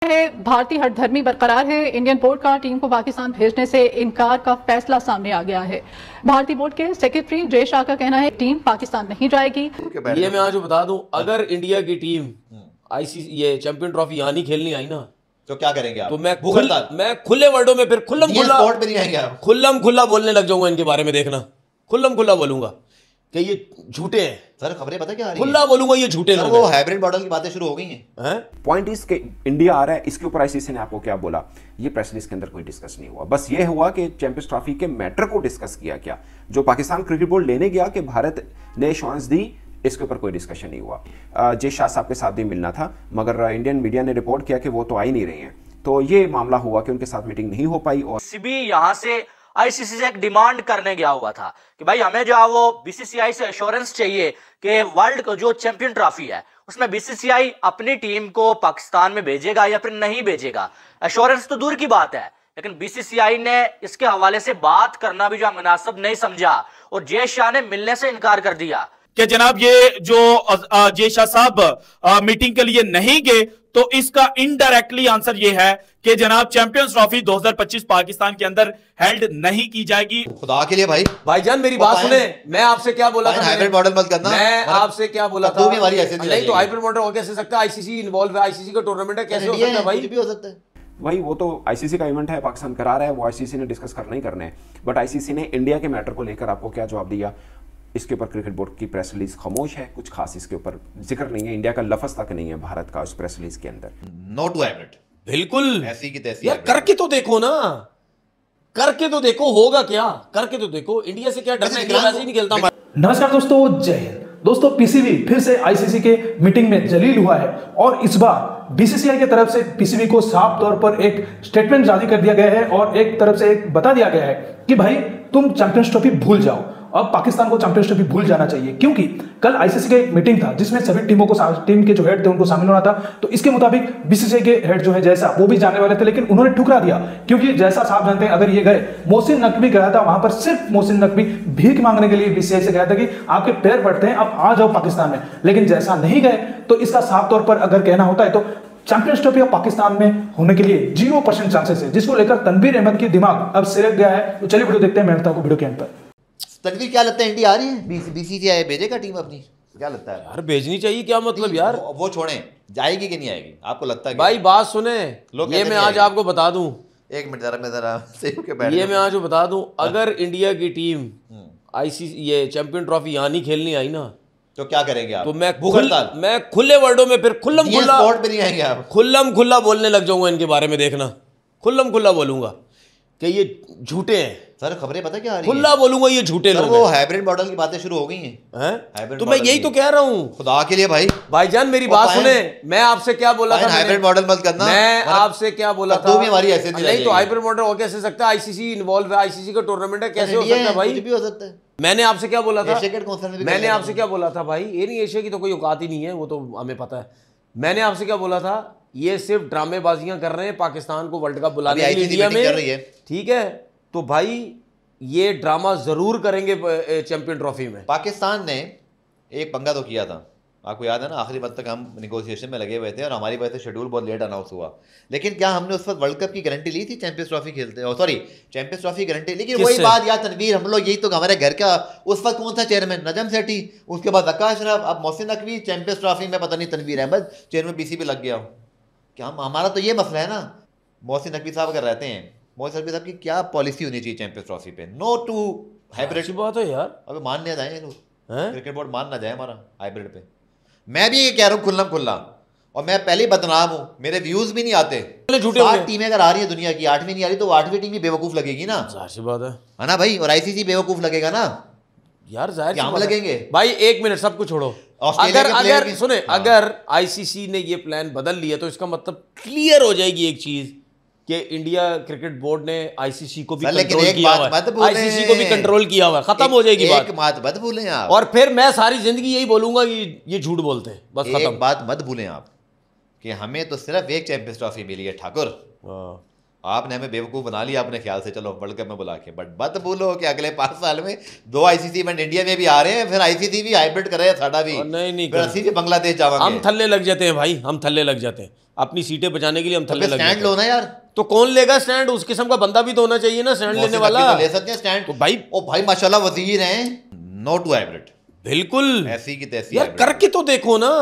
भारतीय हठधर्मी बरकरार है। इंडियन बोर्ड का टीम को पाकिस्तान भेजने से इनकार का फैसला सामने आ गया है। भारतीय बोर्ड के सेक्रेटरी जय शाह का कहना है टीम पाकिस्तान नहीं जाएगी। ये मैं आज बता दूं, अगर इंडिया की टीम आईसीसी ये चैंपियन ट्रॉफी यहाँ नहीं खेलनी आई ना तो क्या करेंगे आप? तो मैं खुले वर्डों में फिर खुल्लम खुल्ला बोलने लग जाऊंगा इनके बारे में। देखना, खुल्लम खुल्ला बोलूंगा कि ये झूठे हैं। सर खबरें पता क्या आ रही खुल्ला बोलूंगा ये झूठे लोग हैं। वो हाइब्रिड मॉडल की बातें शुरू हो गई हैं। पॉइंट इस के इंडिया आ रहा है, इसके ऊपर आईसीसी ने आपको क्या बोला, ये प्रेस रिलीज के अंदर कोई डिस्कस नहीं हुआ। बस ये हुआ कि चैंपियंस ट्रॉफी के मैटर को डिस्कस किया गया, जो पाकिस्तान क्रिकेट बोर्ड लेने गया कि भारत ने एश्योरेंस दी, इसके ऊपर कोई डिस्कशन नहीं हुआ। जय शाह साहब के साथ भी मिलना था, मगर इंडियन मीडिया ने रिपोर्ट किया कि वो तो आ ही नहीं रही हैं, तो ये मामला हुआ कि उनके साथ मीटिंग नहीं हो पाई। और सीबी यहाँ से आईसीसी से एक डिमांड करने गया हुआ था कि भाई हमें जो है वो बीसीसीआई से एश्योरेंस चाहिए कि वर्ल्ड का जो चैंपियन ट्रॉफी है उसमें बीसीसीआई अपनी टीम को पाकिस्तान में भेजेगा या फिर नहीं भेजेगा। एश्योरेंस तो दूर की बात है, लेकिन बीसीसीआई ने इसके हवाले से बात करना भी जो मुनासिब नहीं समझा और जय शाह ने मिलने से इनकार कर दिया कि जनाब ये जो जय शाह साहब मीटिंग के लिए नहीं गए, तो इसका इनडायरेक्टली आंसर ये है कि जनाब चैंपियंस ट्रॉफी 2025 पाकिस्तान के अंदर हेल्ड नहीं की जाएगी। खुदा के लिए भाईजान मेरी बात सुने, मैं आपसे क्या बोला था? हाइब्रिड मॉडल मत करना। मैं आपसे क्या बोला था? नहीं तो हाइब्रिड मॉडल हो कैसे सकता है? आईसीसी इन्वॉल्व है, आईसीसी का टूर्नामेंट है, कैसे हो सकता है भाई? भी हो सकता है वही, वो तो आईसीसी का इवेंट है, पाकिस्तान करा रहा है, वो आईसीसी ने डिस्कस करना ही करना है। बट आईसीसी ने इंडिया के मैटर को लेकर आपको क्या जवाब दिया, इसके ऊपर क्रिकेट बोर्ड की प्रेस रिलीज खामोश है, कुछ खास इसके ऊपर जिक्र नहीं है, इंडिया का लफ्ज तक नहीं है भारत का उस प्रेस रिलीज के अंदर। नो टू हाइब्रिड, बिल्कुल ऐसी की तैसी यार, करके तो देखो ना, करके तो देखो होगा क्या, करके तो देखो। इंडिया से क्या डरना है, वैसे ही नहीं खेलता। नमस्कार दोस्तों, जय हिंद। दोस्तों पीसीबी फिर से आईसीसी के मीटिंग में जलील हुआ है और इस बार बीसीसीआई की तरफ से पीसीबी को साफ तौर पर एक स्टेटमेंट जारी कर दिया गया है और एक तरफ से एक बता दिया गया है कि भाई तुम चैंपियंस ट्रॉफी भूल जाओ। अब पाकिस्तान को चैंपियंस ट्रॉफी भूल जाना चाहिए, क्योंकि कल आईसीसी का एक मीटिंग था जिसमें सभी टीमों को, टीम के जो हेड थे उनको शामिल होना था। तो इसके मुताबिक बीसीसीआई के हेड जो है जैसा, वो भी जाने वाले थे, लेकिन उन्होंने ठुकरा दिया, क्योंकि जैसा साहब जानते हैं अगर ये गए, मोहसिन नकवी गया था वहां पर, सिर्फ मोहसिन नकवी भीख मांगने के लिए बीसीसीआई से गया था कि आपके पैर पड़ते हैं, आप आ जाओ पाकिस्तान में। लेकिन जैसा नहीं गए तो इसका साफ तौर पर अगर कहना होता है तो चैंपियंस ट्रॉफी ऑफ पाकिस्तान में होने के लिए 0% चांसेस है, जिसको लेकर तनवीर अहमद की दिमाग अब सिरक गया है। तो चलिए वीडियो देखते हैं, मैं बताऊं वीडियो के अंत पर। तनवीर क्या लगता है, इंडिया आ रही है? बीसीसीआई भेजेगा टीम अपनी? क्या लगता है यार? भेजनी चाहिए, क्या मतलब यार? वो छोड़ें, जाएगी कि नहीं आएगी, आपको लगता है? भाई बात सुने, ये मैं आज आपको बता दूं, एक मिनट जरा सेव के बैठ, ये मैं आज बता दूं, अगर इंडिया की टीम आईसीसी ये चैंपियन ट्रॉफी यहाँ नहीं खेलनी आई ना तो क्या करेंगे आप? तो मैं खुले वर्डों में फिर खुल्लम खुल्ला बोलने लग जाऊंगा इनके बारे में। देखना, खुल्लम खुल्ला बोलूंगा कि ये झूठे हैं। सर खबरें पता क्या आ रही हैं? खुल्ला बोलूंगा ये झूठे लोग हैं। वो हाइब्रिड मॉडल की बातें शुरू हो गई हैं। तो मैं यही तो कह रहा हूँ। खुदा के लिए भाईजान मेरी बात सुने, मैं आपसे क्या बोला था? हाइब्रिड मॉडल मत करना। मैं आपसे क्या बोला था? नहीं तो हाइब्रिड मॉडल हो कैसे सकता है? आईसीसी इन्वॉल्व है, आईसीसी का टूर्नामेंट है, कैसे हो सकता है भाई? भी हो सकता है। मैंने आपसे क्या बोला था? मैंने आपसे क्या बोला था भाई? ये नहीं, एशिया की तो कोई औकात ही नहीं है, वो तो हमें पता है। मैंने आपसे क्या बोला था? ये सिर्फ ड्रामेबाजियां कर रहे हैं पाकिस्तान को वर्ल्ड कप बुलाने के लिए इंडिया में, ठीक है? तो भाई ये ड्रामा जरूर करेंगे चैंपियन ट्रॉफी में। पाकिस्तान ने एक पंगा तो किया था, आपको याद है ना, आखिरी वक्त तक हम निगोशिएशन में लगे हुए थे और हमारी वजह से शेड्यूल बहुत लेट अनाउंस हुआ। लेकिन क्या हमने उस वक्त वर्ल्ड कप की गारंटी ली थी? चैंपियंस ट्रॉफी खेलते, चैंपियंस ट्रॉफी गारंटी। लेकिन वही बात यार तनवीर, हम लोग यही तो, हमारे घर का उस वक्त कौन सा चेयरमैन? नजम सेठी, उसके बाद अक्का अशरफ, अब मोहसिन नकवी। चैंपियंस ट्रॉफी में पता नहीं तनवीर अहमद चेयरमैन बीसीबी लग गया हो क्या? हमारा तो ये मसला है ना। मोहसिन नकवी साहब अगर रहते हैं, मोहसिन नकवी साहब की क्या पॉलिसी होनी चाहिए चैंपियंस ट्रॉफी पे? No to hybrid. बात है यार, अबे मान ना जाए लोग, क्रिकेट बोर्ड मान ना जाए हमारा हाइब्रिड पे। मैं भी ये कह रहा हूँ खुल्ला, और मैं पहले ही बदनाम हूँ, मेरे व्यूज भी नहीं आते। 7 टीमें अगर आ रही है दुनिया की, 8वीं नहीं आ रही, तो 8वीं टीम भी बेवकूफ लगेगी ना। जाहिर बात है ना भाई? और आईसीसी बेवकूफ लगेगा ना यार, जाहिर हम लगेंगे भाई। एक मिनट सब कुछ छोड़ो, अगर सुने, अगर आईसीसी ने ये प्लान बदल लिया तो इसका मतलब क्लियर हो जाएगी एक चीज कि इंडिया क्रिकेट बोर्ड ने आईसीसी को भी कंट्रोल किया हुआ है, आईसीसी को भी कंट्रोल किया हुआ है, खत्म हो जाएगी बात। एक बात मत भूलें आप, और फिर मैं सारी जिंदगी यही बोलूंगा कि ये झूठ बोलते हैं, बस खत्म। एक बात मत भूलें आप कि हमें तो सिर्फ एक चैंपियंस ट्रॉफी मिली है ठाकुर, आपने हमें बेवकूफ़ बना लिया अपने ख्याल से, चलो वर्ल्ड कप में बुला के, बट मत भूलो कि अगले 5 साल में 2 आईसीसी इवेंट इंडिया में भी आ रहे हैं, फिर आईसीसी भी हाइब्रिड करे साडा भी, नहीं फिर असी भी बांग्लादेश जावांगे। हम थल्ले लग जाते हैं भाई, हम थल्ले लग जाते हैं अपनी सीटें बचाने के लिए, हम थल्ले लग जाते हैं। स्टैंड लो ना यार, तो कौन लेगा स्टैंड? उस किस्म का बंदा भी तो होना चाहिए ना स्टैंड लेने वाला। ले सकते हैं स्टैंड तो भाई, ओ भाई माशाल्लाह वजीर हैं, नो टू हाइब्रिड, बिल्कुल ऐसी की तैसी यार, करके तो देखो ना,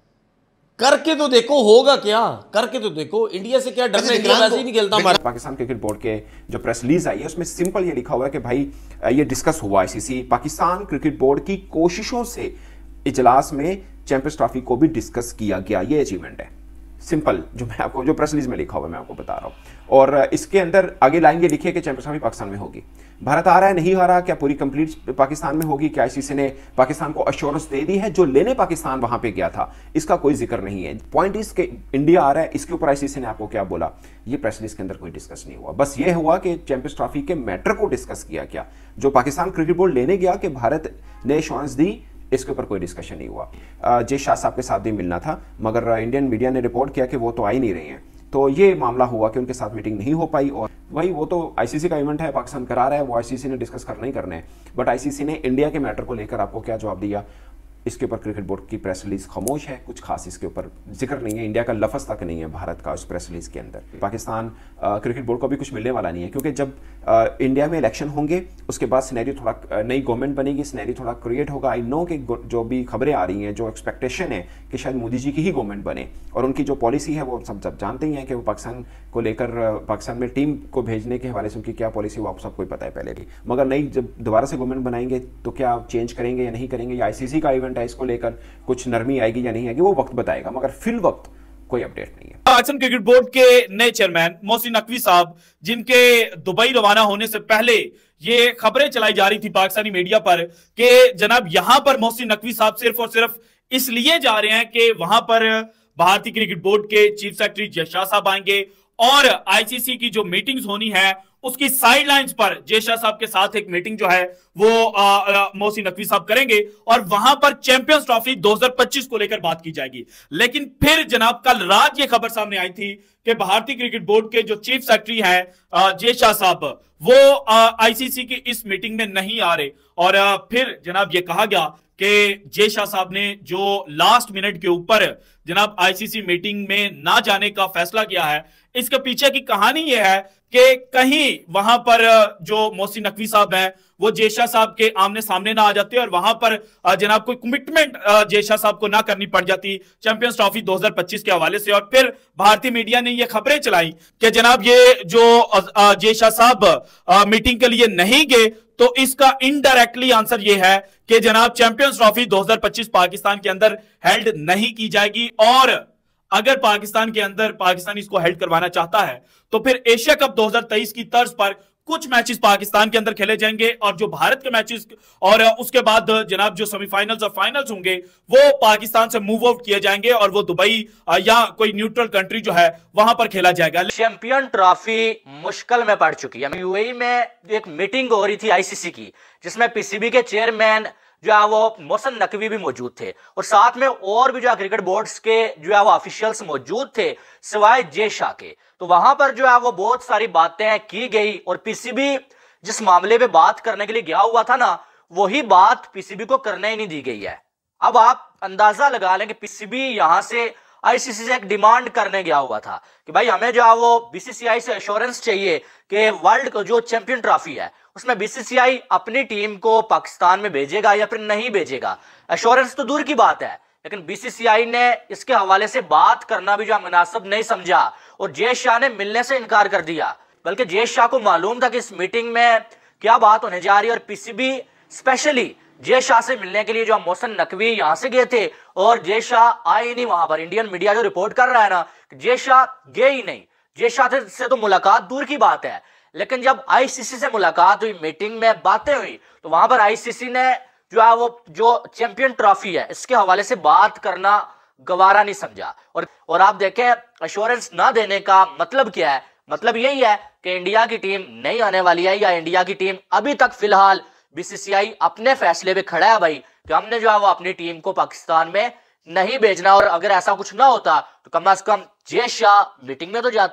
करके तो देखो होगा क्या, करके तो देखो। इंडिया से क्या डरना, इंडिया वैसे ही नहीं खेलता हमारा। पाकिस्तान क्रिकेट बोर्ड के जो प्रेस रिलीज आई है उसमें सिंपल ये लिखा हुआ है कि भाई ये डिस्कस हुआ आईसीसी पाकिस्तान क्रिकेट बोर्ड की कोशिशों से इजलास में चैंपियंस ट्रॉफी को भी डिस्कस किया गया, ये अचीवमेंट है। सिंपल जो मैं आपको, जो प्रेस रिलीज में लिखा हुआ है मैं आपको बता रहा हूं। और इसके अंदर आगे लाइन ये लिखी है कि चैंपियंस ट्रॉफी पाकिस्तान में होगी। भारत आ रहा है नहीं आ रहा, क्या पूरी कंप्लीट पाकिस्तान में होगी, क्या आईसीसी ने पाकिस्तान को अश्योरेंस दे दी है? जो लेने पाकिस्तान वहां पे गया था इसका कोई जिक्र नहीं है। पॉइंट इज के इंडिया आ रहा है, इसके ऊपर आईसीसी ने आपको क्या बोला, ये प्रेस रिलीज के अंदर कोई डिस्कस नहीं हुआ। बस ये हुआ कि चैंपियंस ट्रॉफी के मैटर को डिस्कस किया गया, जो पाकिस्तान क्रिकेट बोर्ड लेने गया कि भारत ने एश्योरेंस दी, इसके ऊपर कोई डिस्कशन नहीं हुआ। जय शाह साहब के साथ भी मिलना था, मगर इंडियन मीडिया ने रिपोर्ट किया कि वो तो आ ही नहीं रही हैं, तो ये मामला हुआ कि उनके साथ मीटिंग नहीं हो पाई। और वही, वो तो आईसीसी का इवेंट है, पाकिस्तान करा रहा है, वो आईसीसी ने डिस्कस करना ही करना है। बट आईसीसी ने इंडिया के मैटर को लेकर आपको क्या जवाब दिया, इसके ऊपर क्रिकेट बोर्ड की प्रेस रिलीज खामोश है, कुछ खास इसके ऊपर जिक्र नहीं है, इंडिया का लफ्ज़ तक नहीं है भारत का उस प्रेस रिलीज के अंदर। पाकिस्तान क्रिकेट बोर्ड को भी कुछ मिलने वाला नहीं है, क्योंकि जब इंडिया में इलेक्शन होंगे उसके बाद सिनेरियो थोड़ा, नई गवर्नमेंट बनेगी, सिनेरियो थोड़ा क्रिएट होगा। आई नो कि जो भी खबरें आ रही हैं, जो एक्सपेक्टेशन है कि शायद मोदी जी की ही गवर्नमेंट बने, और उनकी जो पॉलिसी है वो सब जानते ही हैं कि वो पाकिस्तान को लेकर, पाकिस्तान में टीम को भेजने के हवाले से उनकी क्या पॉलिसी, वो आप सबको पता है पहले भी। मगर नई जब दोबारा से गवर्नमेंट बनाएंगे तो क्या चेंज करेंगे या नहीं करेंगे, या आईसीसी का इवेंट है इसको लेकर कुछ नरमी आएगी या नहीं आएगी, वो वक्त बताएगा, मगर फिल वक्त कोई अपडेट नहीं है। पाकिस्तान क्रिकेट बोर्ड के नए चेयरमैन मोहसिन नकवी साहब, जिनके दुबई रवाना होने से पहले ये खबरें चलाई जा रही थी पाकिस्तानी मीडिया पर कि जनाब यहां पर मोहसिन नकवी साहब सिर्फ और सिर्फ इसलिए जा रहे हैं कि वहां पर भारतीय क्रिकेट बोर्ड के चीफ सेक्रेटरी जय शाह साहब आएंगे और आईसीसी की जो मीटिंग्स होनी है उसकी साइडलाइंस पर जय शाह साहब के साथ एक मीटिंग जो है वो मोहसिन नकवी साहब करेंगे और वहां पर चैंपियंस ट्रॉफी 2025 को लेकर बात की जाएगी। लेकिन फिर जनाब कल रात ये खबर सामने आई थी कि भारतीय क्रिकेट बोर्ड के जो चीफ सेक्रेटरी हैं जय शाह साहब, वो आईसीसी की इस मीटिंग में नहीं आ रहे। और फिर जनाब ये कहा गया कि जय शाह साहब ने जो लास्ट मिनट के ऊपर जनाब आईसीसी मीटिंग में ना जाने का फैसला किया है, इसके पीछे की कहानी यह है कि कहीं वहां पर जो मोहसिन नकवी साहब हैं वो जय शाह साहब के आमने सामने ना आ जाते और वहां पर जनाब कोई कमिटमेंट जय शाह साहब को ना करनी पड़ जाती चैंपियंस ट्रॉफी 2025 के हवाले से। और फिर भारतीय मीडिया ने ये खबरें चलाई कि जनाब ये जो जय शाह साहब मीटिंग के लिए नहीं गए, तो इसका इनडायरेक्टली आंसर ये है कि जनाब चैंपियंस ट्रॉफी 2025 पाकिस्तान के अंदर हेल्ड नहीं की जाएगी। और अगर पाकिस्तान के अंदर पाकिस्तान इसको हेल्ड करवाना चाहता है तो फिर एशिया कप 2023 की तर्ज पर कुछ मैचेस पाकिस्तान के अंदर खेले जाएंगे और जो भारत के मैचेस और उसके बाद जनाब जो सेमीफाइनल्स और फाइनल्स होंगे वो पाकिस्तान से मूव आउट किए जाएंगे और वो दुबई या कोई न्यूट्रल कंट्री जो है वहां पर खेला जाएगा। चैंपियन ट्रॉफी मुश्किल में पड़ चुकी है। यूएई में एक मीटिंग हो रही थी आईसीसी की, जिसमें पीसीबी के चेयरमैन जो है वो मोहसिन नकवी भी मौजूद थे और साथ में और भी जो है क्रिकेट बोर्ड्स के जो है वो ऑफिशियल्स मौजूद थे सिवाय जय शाह के। तो वहां पर जो है वो बहुत सारी बातें की गई और पीसीबी जिस मामले पे बात करने के लिए गया हुआ था ना, वही बात पीसीबी को करने ही नहीं दी गई है। अब आप अंदाजा लगा लें कि पीसीबी यहां से आईसीसी से एक डिमांड करने गया हुआ था कि भाई हमें जो है वो बीसीसीआई से एश्योरेंस चाहिए कि वर्ल्ड का जो चैंपियन ट्रॉफी है उसमें बीसीसीआई अपनी टीम को पाकिस्तान में भेजेगा या फिर नहीं भेजेगा। एश्योरेंस तो दूर की बात है, लेकिन बीसीसीआई ने इसके हवाले से बात करना भी जो मुनासिब नहीं समझा और जय शाह ने मिलने से इनकार कर दिया। बल्कि जय शाह को मालूम था कि इस मीटिंग में क्या बात होने जा रही है और पीसीबी स्पेशली जय शाह से मिलने के लिए जो मोहसिन नकवी यहां से गए थे और जय शाह आए नहीं वहां पर। इंडियन मीडिया जो रिपोर्ट कर रहा है ना, जय शाह गए ही नहीं, जय शाह से तो मुलाकात दूर की बात है। लेकिन जब आईसीसी से मुलाकात हुई, मीटिंग में बातें हुई, तो वहां पर आईसीसी ने जो है वो जो चैंपियन ट्रॉफी है इसके हवाले से बात करना गवारा नहीं समझा। और आप देखें एश्योरेंस ना देने का मतलब क्या है, मतलब यही है कि इंडिया की टीम नहीं आने वाली है या इंडिया की टीम अभी तक फिलहाल बीसीसीआई अपने फैसले पे खड़ा है भाई कि हमने जो है वो अपनी टीम को पाकिस्तान में नहीं भेजना। और अगर ऐसा कुछ ना होता तो कम से कम जय शाह मीटिंग में तो जाते,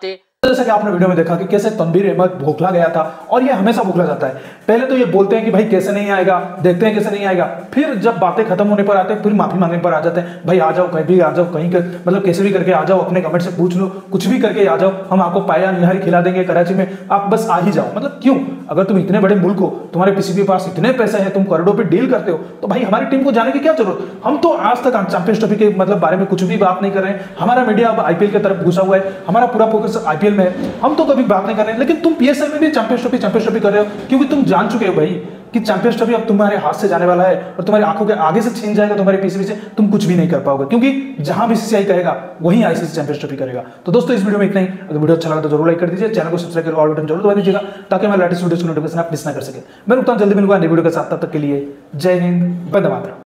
जैसा कि आपने वीडियो में देखा कि कैसे तनवीर अहमद बौखला गया था, और ये हमेशा बौखला जाता है। पहले तो ये बोलते हैं कि भाई कैसे नहीं आएगा, देखते हैं कैसे नहीं आएगा, फिर जब बातें खत्म होने पर आते हैं फिर माफी मांगने पर आ जाते हैं, भाई आ जाओ, कहीं भी आ जाओ, कहीं मतलब कैसे भी करके आ जाओ, अपने कमेंट से पूछ लो, कुछ भी करके आ जाओ, हम आपको पाया निहारी खिला देंगे कराची में, आप बस आ ही जाओ। मतलब क्यों? अगर तुम इतने बड़े मुल्क हो, तुम्हारे पीसीबी के पास इतने पैसे हैं, तुम करोड़ों पे डील करते हो, तो भाई हमारी टीम को जाने की क्या जरूरत? हम तो आज तक चैंपियंस ट्रॉफी के मतलब बारे में कुछ भी बात नहीं कर रहे हैं। हमारा मीडिया अब आईपीएल की तरफ घुसा हुआ है, हमारा पूरा फोकस आईपीएल में है, हम तो कभी बात नहीं कर रहे हैं। लेकिन तुम पीएसएल में भी चैंपियंस ट्रॉफी कर रहे हो, क्योंकि तुम जान चुके हो भाई कि चैंपियंस ट्रॉफी अब तुम्हारे हाथ से जाने वाला है और तुम्हारी आंखों के आगे से छीन जाएगा, तुम्हारे पीसीबी से तुम कुछ भी नहीं कर पाओगे, क्योंकि जहां बीसीसीआई कहेगा वहीं आईसीसी चैंपियंस ट्रॉफी करेगा। तो दोस्तों इस वीडियो में इतना ही। अगर वीडियो अच्छा लगा तो जरूर लाइक कर दीजिए, चैनल को सब्सक्राइब कर ऑल बटन जरूर दबा दीजिएगा, ताकि हमारे लेटेस्ट वीडियो की नोटिफिकेशन आप मिस ना कर सके। मैं रुकता हूं जल्दी मिलूंगा नई वीडियो के साथ, तब तक के लिए जय हिंद, वंदे मातरम।